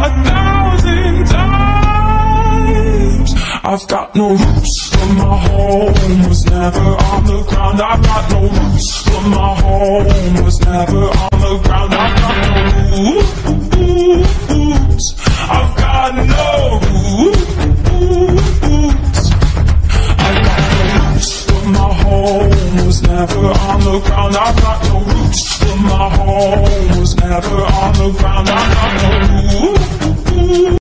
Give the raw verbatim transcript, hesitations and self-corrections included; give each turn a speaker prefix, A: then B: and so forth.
A: a thousand times. I've got no roots, but my home was never on the ground. I've got no roots, but my home was never on the ground. I've got no roots, I've got no roots. I've got no roots, but my home was never on the ground. I've got no roots, but my home was never on the ground. I've got no roots.